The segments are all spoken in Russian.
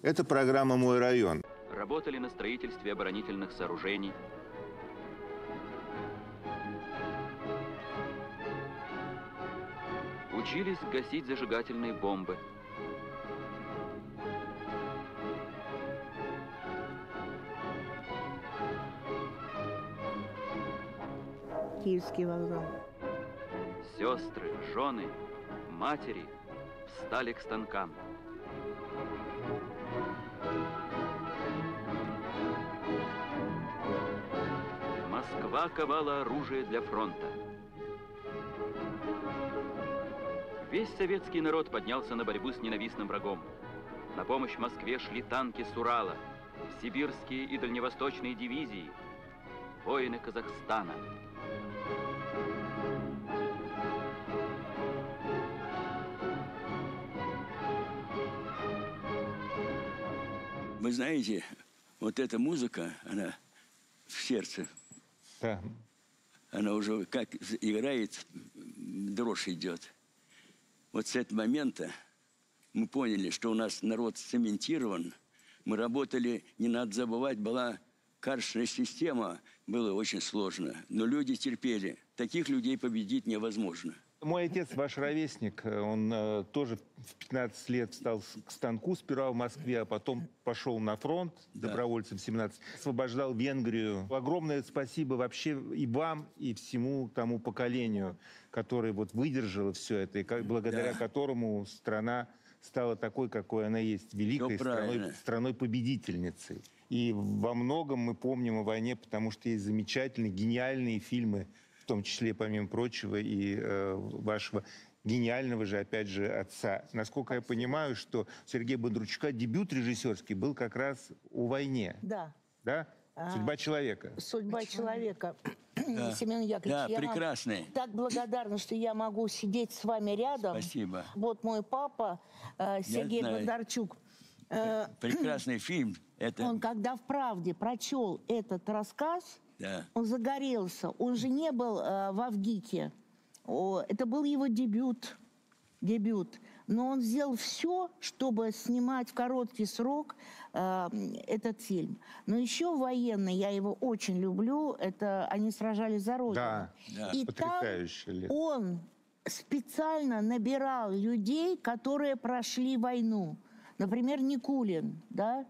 Это программа «Мой район». Работали на строительстве оборонительных сооружений. Учились гасить зажигательные бомбы. Киевский вокзал. Сестры, жены, матери встали к станкам. Москва ковала оружие для фронта. Весь советский народ поднялся на борьбу с ненавистным врагом. На помощь Москве шли танки с Урала, сибирские и дальневосточные дивизии, воины Казахстана. Вы знаете, вот эта музыка, она в сердце. Да. Она уже как играет, дрожь идет. Вот с этого момента мы поняли, что у нас народ цементирован. Мы работали, не надо забывать, была карточная система, было очень сложно. Но люди терпели. Таких людей победить невозможно. Мой отец, ваш ровесник, он тоже в 15 лет встал к станку, сперва в Москве, а потом пошел на фронт добровольцем в 17, освобождал Венгрию. Огромное спасибо вообще и вам, и всему тому поколению, которое вот выдержало все это, и благодаря которому страна стала такой, какой она есть, великой страной-победительницей. И во многом мы помним о войне, потому что есть замечательные, гениальные фильмы, в том числе, помимо прочего, и вашего гениального же, опять же, отца. Насколько я понимаю, что Сергея Бондарчука дебют режиссерский был как раз о войне. Да. Да? «Судьба человека». «Судьба человека». Семен Яковлевич, да, прекрасный. Так благодарна, что я могу сидеть с вами рядом. Спасибо. Вот мой папа, Сергей Бондарчук. Прекрасный фильм. Он, когда в «Правде» прочел этот рассказ, он загорелся. Он же не был в Авгике. Это был его дебют. Но он сделал все, чтобы снимать в короткий срок этот фильм. Но еще военный, я его очень люблю, это «Они сражались за Родину». Да, и там он специально набирал людей, которые прошли войну. Например, Никулин, да?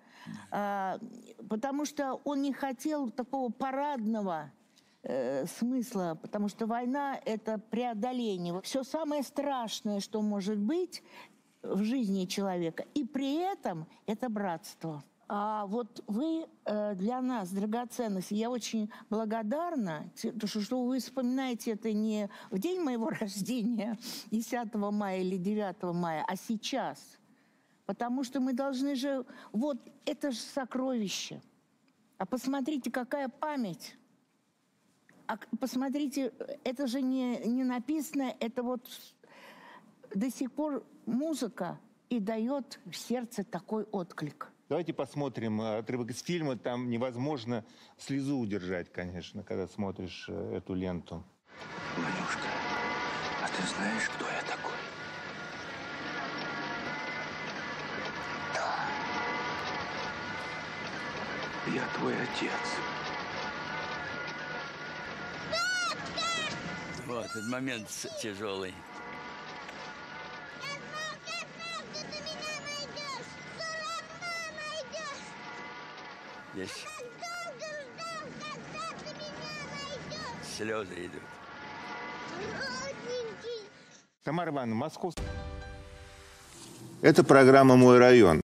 Потому что он не хотел такого парадного смысла, потому что война – это преодоление. Все самое страшное, что может быть в жизни человека. И при этом это братство. А вот вы для нас драгоценность. Я очень благодарна, что вы вспоминаете это не в день моего рождения, 10 мая или 9 мая, а сейчас. Потому что мы должны же... Вот это же сокровище. А посмотрите, какая память. А посмотрите, это же не написано, это вот до сих пор музыка и дает в сердце такой отклик. Давайте посмотрим отрывок из фильма. Там невозможно слезу удержать, конечно, когда смотришь эту ленту. Манюшка, а ты знаешь, кто я такой? Да. Я твой отец. Вот этот момент тяжелый. Здесь слезы идут. Тамара Ивановна, Москва. Это программа «Мой район».